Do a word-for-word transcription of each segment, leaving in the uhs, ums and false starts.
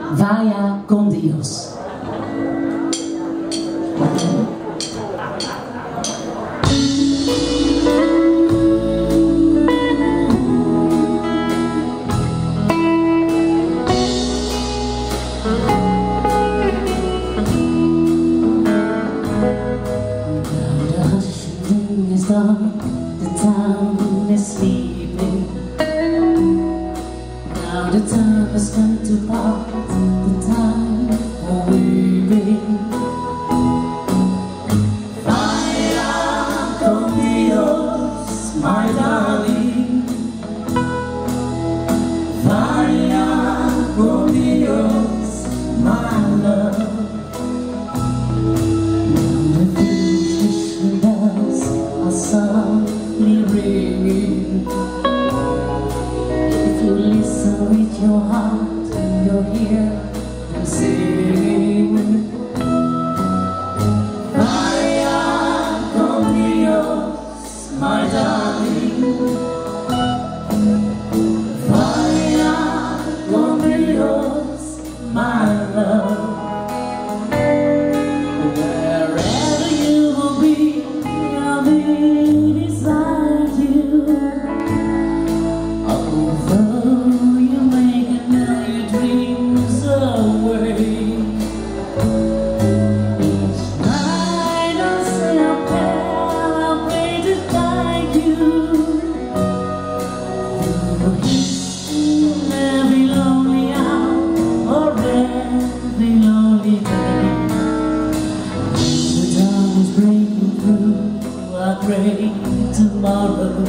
Vaya con Dios. The town is sleeping. Now the time has come to part, the time for weeping. Vaya con Dios, my darling. Vaya con Dios, my love. Softly ringing. If you listen with your heart, you'll hear them singing. Vaya con Dios, my darling. Vaya con Dios, my love. Wherever you will be, I'll be beside you. Although you make a million dreams away, each night I'll say a prayer, I'll pray to guide you through every lonely hour or every lonely day. The dawn is breaking through, I pray tomorrow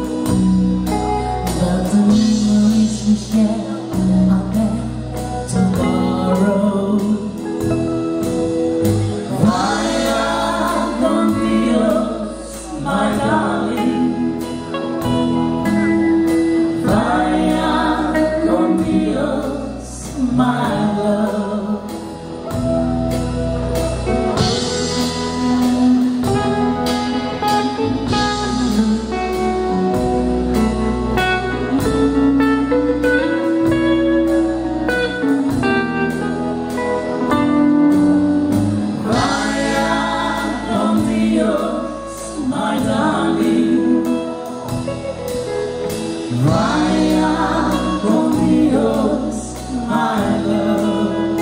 that the memories we share are there tomorrow. Vaya con Dios, my darling. Vaya con Dios, my love. My darling, vaya con Dios, my love.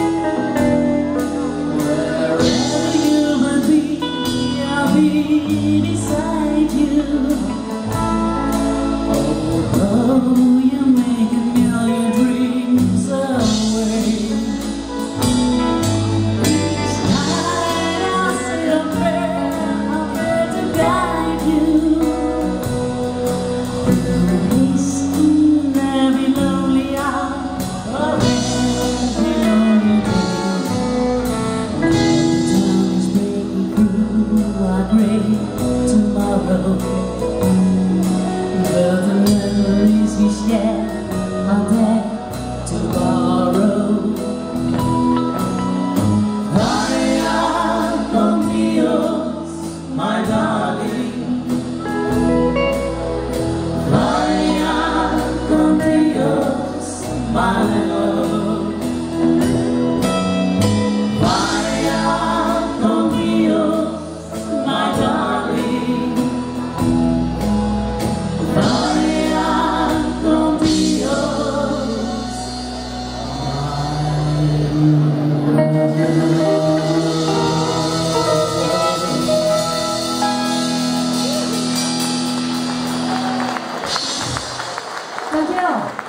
Wherever you will be, I'll be beside you. Although you make a million dreams away, each night I'll say a prayer, I'll pray to guide you. In every lonely hour or every lonely day, when the dawn is breaking through, I pray tomorrow that the memories we share are there tomorrow. Vaya con Dios, my darling. My love, vaya con Dios, my darling. Vaya con Dios, my love. Thank you.